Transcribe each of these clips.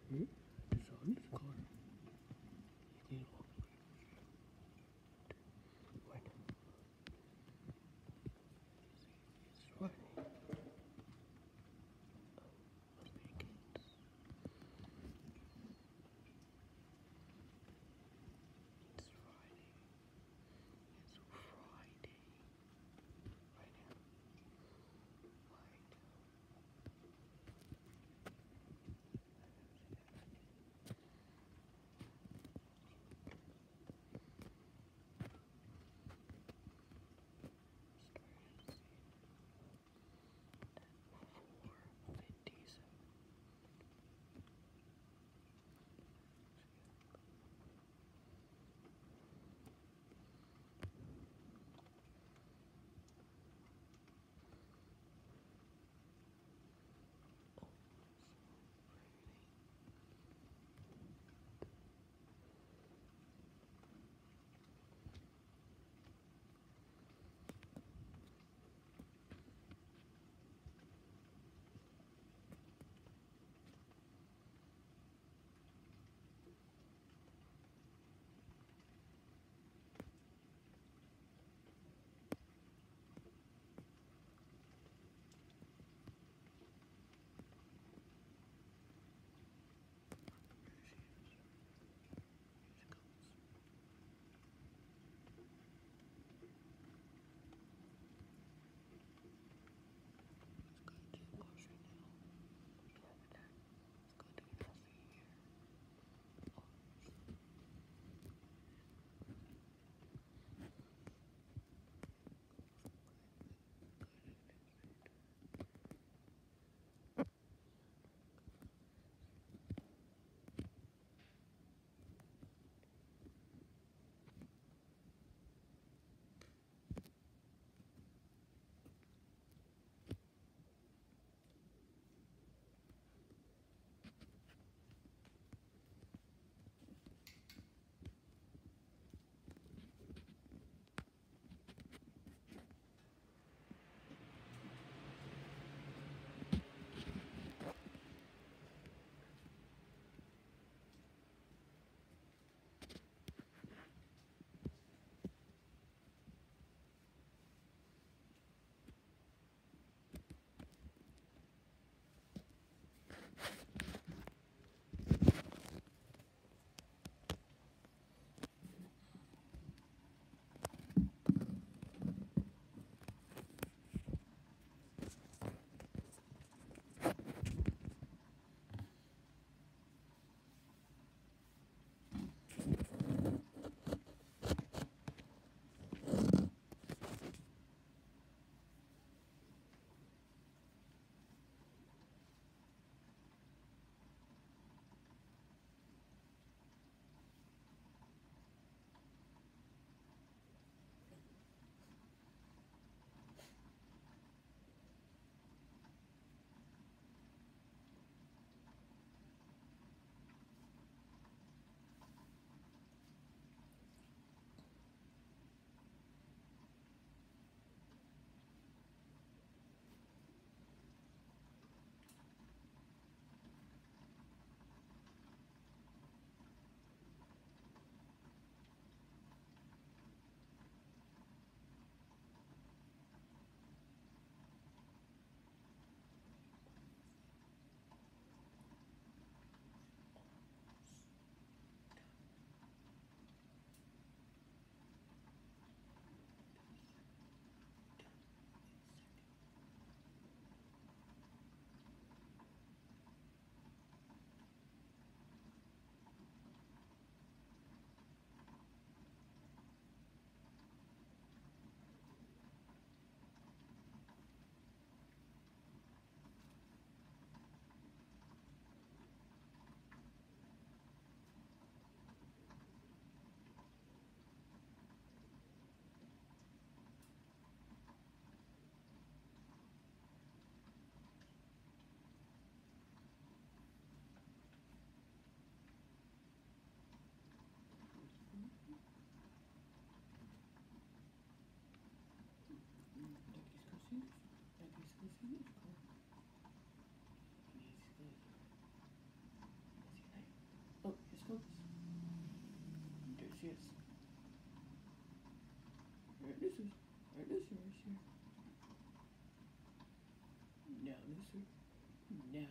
Hmm? The sun is gone. It is all when it's running. I think it's Friday. It's Friday. Right now. Right.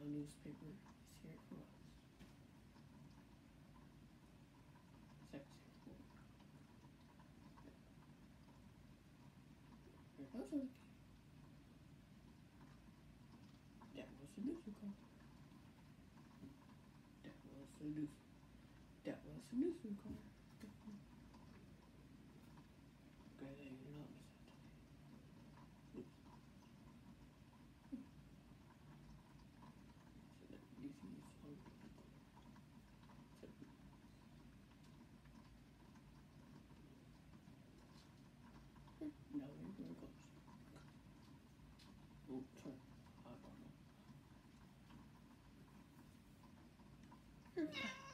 newspaper is here for us. Sexy. Those are the that was the news call. That was the news. That was the news call. Okay, they did not miss it. Oops. So that DC is on the no, we're very close. Oh, sorry. I don't know.